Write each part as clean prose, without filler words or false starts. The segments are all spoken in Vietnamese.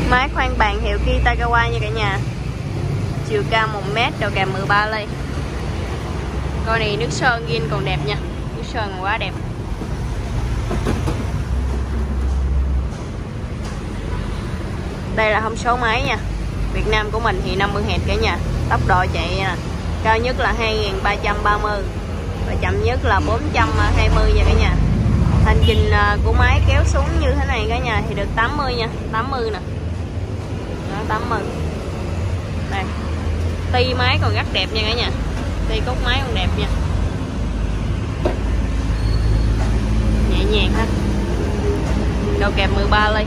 Máy khoan bàn hiệu Kitagawa nha cả nhà. Chiều cao 1m, đầu kèm 13 ly. Con này nước sơn zin còn đẹp nha. Nước sơn quá đẹp. Đây là thông số máy nha. Việt Nam của mình thì 50 Hz cả nhà. Tốc độ chạy nha, cao nhất là 2330 và chậm nhất là 420 nha cả nhà. Hành trình của máy kéo xuống như thế này cả nhà thì được 80 nha, 80 nè. Đó, 80. Đây. Ti máy còn rất đẹp nha cả nhà. Ti cốt máy còn đẹp nha. Nhẹ nhàng ha. Đầu kèm 13 ly.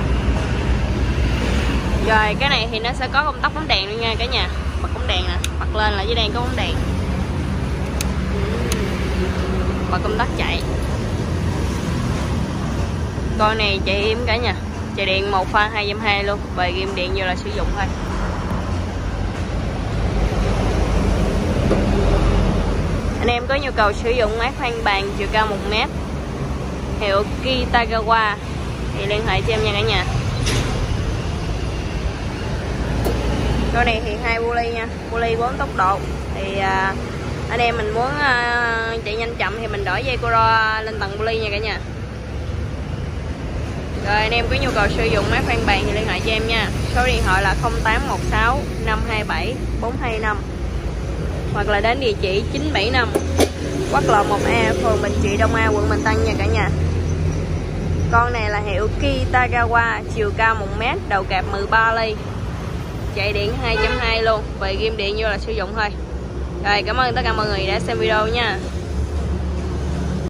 Rồi cái này thì nó sẽ có công tắc bóng đèn luôn nha cả nhà. Bật bóng đèn nè, bật lên là dưới đèn có bóng đèn. Bật công tắc chạy. Con này chạy im cả nhà. Chạy điện 1 pha 220 luôn. Về ghim điện vô là sử dụng thôi. Anh em có nhu cầu sử dụng máy khoan bàn chiều cao 1m hiệu Kitagawa thì liên hệ cho em nha cả nhà. Con này thì 2 bu ly nha, bu ly 4 tốc độ. Thì anh em mình muốn chạy nhanh chậm thì mình đổi dây Coro lên tầng bu ly nha cả nhà. Rồi anh em có nhu cầu sử dụng máy khoan bàn thì liên hệ cho em nha. Số điện thoại là 0816 527 425 hoặc là đến địa chỉ 975 Quốc lộ 1A, phường Bình Trị Đông A, quận Bình Tân nha cả nhà. Con này là hiệu Kitagawa, chiều cao 1m, đầu kẹp 13 ly. Chạy điện 2.2 luôn, về ghim điện vô là sử dụng thôi. Rồi cảm ơn tất cả mọi người đã xem video nha.